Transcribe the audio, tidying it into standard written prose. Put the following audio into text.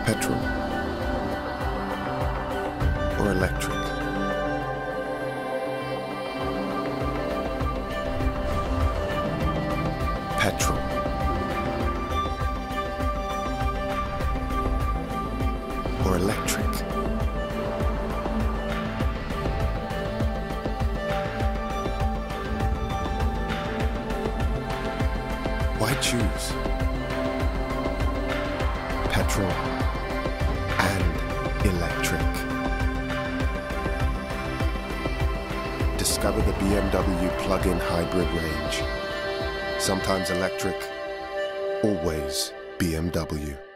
Petrol or electric? Petrol or electric? Why choose petrol and electric? Discover the BMW plug-in hybrid range. Sometimes electric, always BMW.